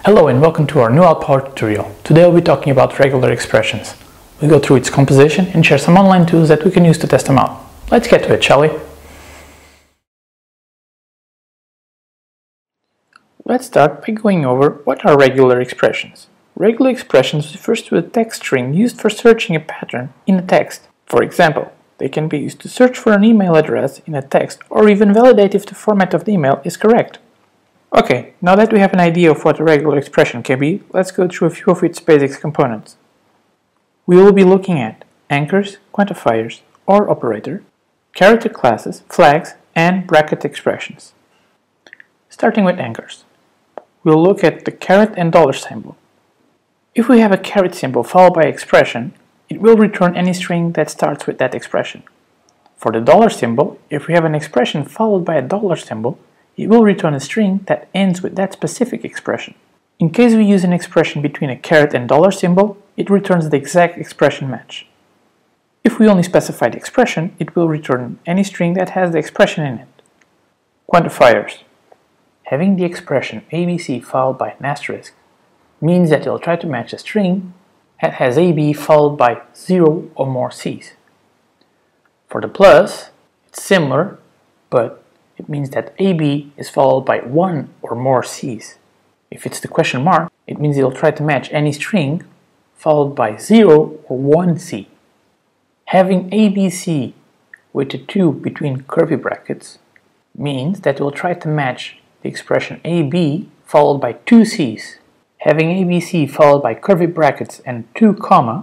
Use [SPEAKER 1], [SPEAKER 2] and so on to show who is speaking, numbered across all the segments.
[SPEAKER 1] Hello and welcome to our new OutPower tutorial. Today we'll be talking about regular expressions. We'll go through its composition and share some online tools that we can use to test them out. Let's get to it, shall we? Let's start by going over what are regular expressions. Regular expressions refers to a text string used for searching a pattern in a text. For example, they can be used to search for an email address in a text or even validate if the format of the email is correct. Okay, now that we have an idea of what a regular expression can be, let's go through a few of its basic components. We will be looking at anchors, quantifiers, or operator, character classes, flags, and bracket expressions. Starting with anchors, we'll look at the caret and dollar symbol. If we have a caret symbol followed by expression, it will return any string that starts with that expression. For the dollar symbol, if we have an expression followed by a dollar symbol, it will return a string that ends with that specific expression. In case we use an expression between a caret and dollar symbol, it returns the exact expression match. If we only specify the expression, it will return any string that has the expression in it. Quantifiers. Having the expression ABC followed by an asterisk means that it will try to match a string that has AB followed by 0 or more C's. For the plus, it's similar, but it means that AB is followed by 1 or more C's. If it's the question mark, it means it'll try to match any string followed by 0 or 1 C. Having ABC with a 2 between curly brackets means that it will try to match the expression AB followed by 2 C's. Having ABC followed by curly brackets and 2 comma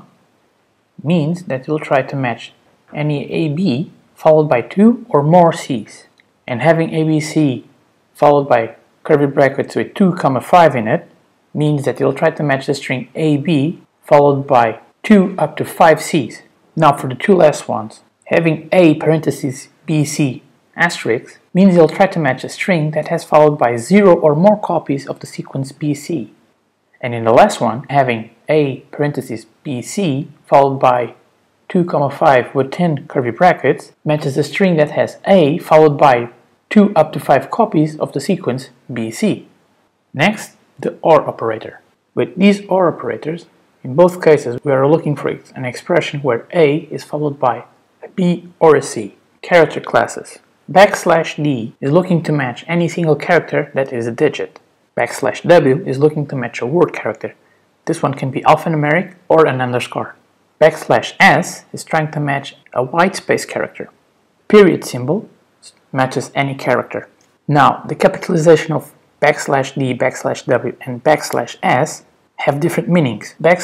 [SPEAKER 1] means that it will try to match any AB followed by 2 or more C's. And having ABC followed by curly brackets with 2, 5 in it means that you'll try to match the string AB followed by 2 up to 5 C's. Now for the two last ones, having A parentheses BC asterisk means you'll try to match a string that has followed by 0 or more copies of the sequence BC. And in the last one, having A parentheses BC followed by 2, 5 within curly brackets matches a string that has A followed by 2 up to 5 copies of the sequence BC. Next, the OR operator. With these OR operators, in both cases we are looking for an expression where A is followed by a B or a C. Character classes. \D is looking to match any single character that is a digit. \W is looking to match a word character. This one can be alphanumeric or an underscore. \S is trying to match a white space character. Period symbol matches any character. Now, the capitalization of \D, \W, and \S have different meanings. \D,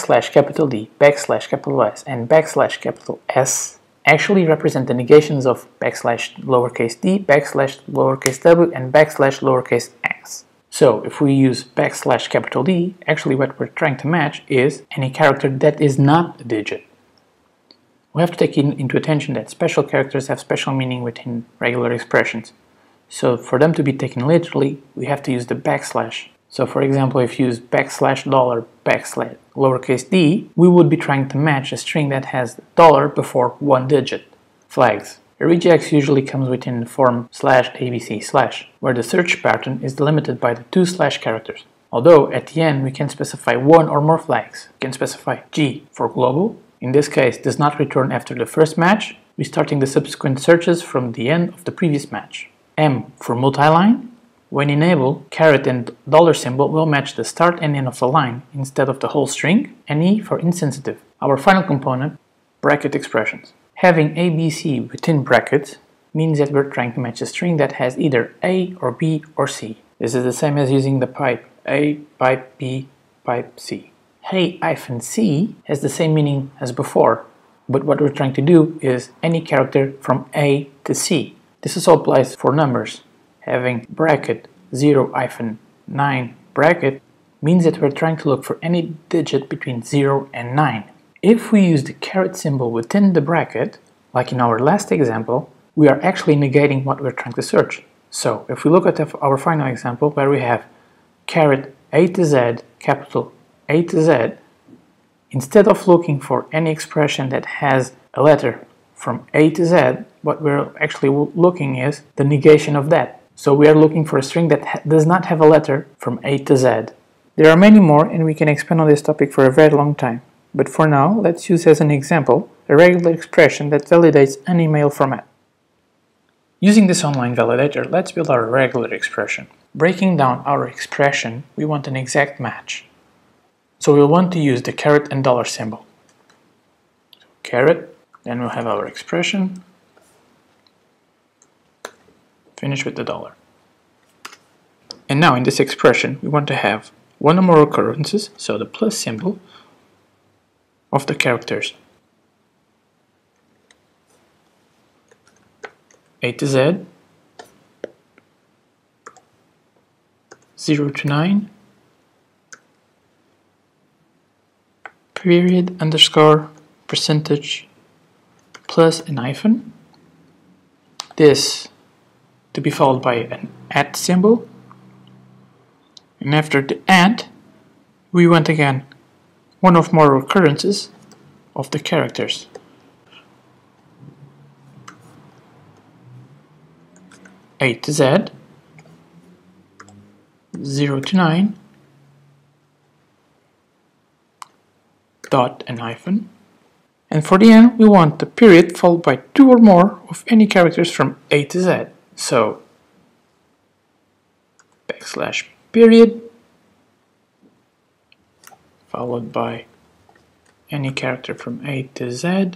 [SPEAKER 1] \S, and \S actually represent the negations of \d, \w, and \x. So, if we use \D, actually what we're trying to match is any character that is not a digit. We have to take into attention that special characters have special meaning within regular expressions. So for them to be taken literally, we have to use the \. So for example, if you use $$d, we would be trying to match a string that has dollar before one digit. Flags. A regex usually comes within the form /abc/, where the search pattern is delimited by the 2 / characters. Although at the end we can specify one or more flags. We can specify G for global. In this case, does not return after the first match, restarting the subsequent searches from the end of the previous match. M for multi-line. When enabled, caret and dollar symbol will match the start and end of the line instead of the whole string. And E for insensitive. Our final component, bracket expressions. Having ABC within brackets means that we're trying to match a string that has either A or B or C. This is the same as using the pipe A, pipe B, pipe C. Hey-C has the same meaning as before, but what we're trying to do is any character from A to C. This also applies for numbers. Having bracket 0-9 bracket means that we're trying to look for any digit between 0 and 9. If we use the caret symbol within the bracket, like in our last example, we are actually negating what we're trying to search. So if we look at our final example where we have caret A to Z, capital A to Z, instead of looking for any expression that has a letter from A to Z, what we're actually looking is the negation of that. So we are looking for a string that does not have a letter from A to Z. There are many more, and we can expand on this topic for a very long time. But for now, let's use as an example a regular expression that validates an email format. Using this online validator, let's build our regular expression. Breaking down our expression, we want an exact match. So we'll want to use the caret and dollar symbol. So caret, then we'll have our expression, finish with the dollar. And now in this expression, we want to have one or more occurrences, so the plus symbol, of the characters A to Z, 0 to 9, period, underscore, percentage, plus an hyphen. This to be followed by an @ symbol. And after the @ we want again one or more occurrences of the characters. A to Z, 0 to 9, dot and hyphen. And for the end, we want the period followed by 2 or more of any characters from A to Z. So, backslash period, followed by any character from A to Z,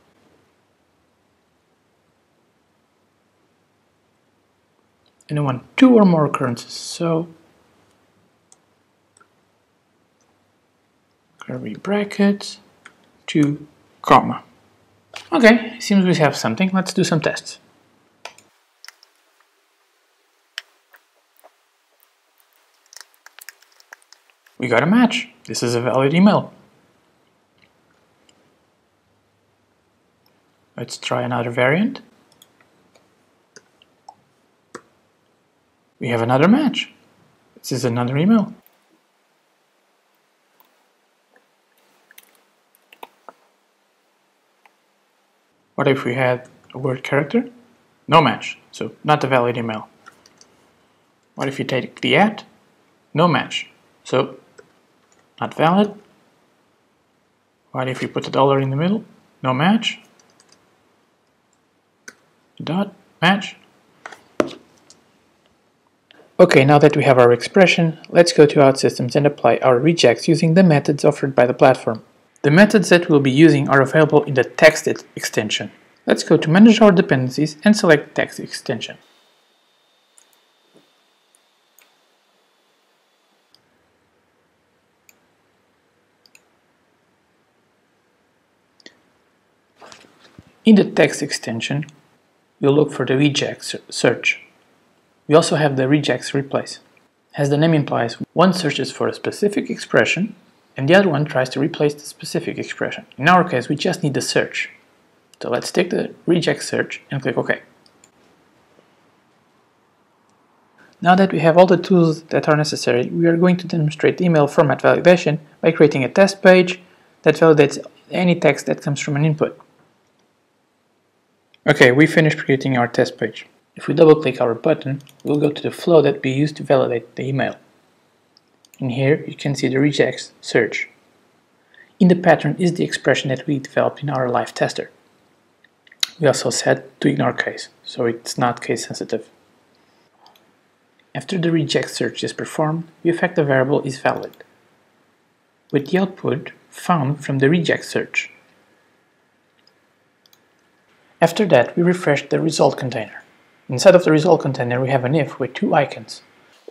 [SPEAKER 1] and I want 2 or more occurrences, so curly brackets, 2, comma. Okay, seems we have something. Let's do some tests. We got a match. This is a valid email. Let's try another variant. We have another match. This is another email. What if we had a word character? No match, so not a valid email. What if you take the @? No match, so not valid. What if you put the dollar in the middle? No match. Dot, match. Okay, now that we have our expression, let's go to OutSystems and apply our regex using the methods offered by the platform. The methods that we'll be using are available in the text extension. Let's go to manage our dependencies and select text extension. In the text extension, we'll look for the regex search. We also have the regex replace. As the name implies, one searches for a specific expression and the other one tries to replace the specific expression. In our case, we just need the search. So let's take the regex search and click OK. Now that we have all the tools that are necessary, we are going to demonstrate email format validation by creating a test page that validates any text that comes from an input. Okay, we finished creating our test page. If we double click our button, we'll go to the flow that we used to validate the email. In here, you can see the regex search. In the pattern is the expression that we developed in our live tester. We also set to ignore case, so it's not case sensitive. After the regex search is performed, we affect the variable is valid, with the output found from the regex search. After that, we refresh the result container. Inside of the result container, we have an if with 2 icons.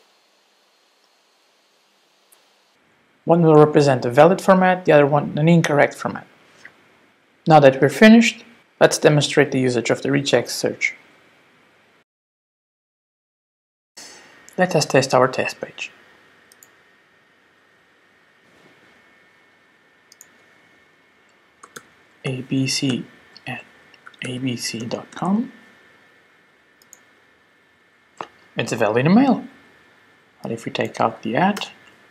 [SPEAKER 1] One will represent a valid format, the other one an incorrect format. Now that we're finished, let's demonstrate the usage of the regex search. Let us test our test page. abc@abc.com. It's a valid email. But if we take out the @,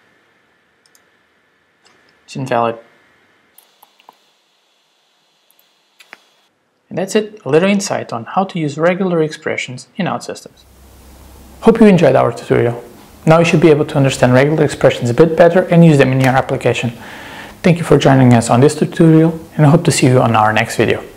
[SPEAKER 1] it's invalid. And that's it, a little insight on how to use regular expressions in OutSystems. Hope you enjoyed our tutorial. Now you should be able to understand regular expressions a bit better and use them in your application. Thank you for joining us on this tutorial, and I hope to see you on our next video.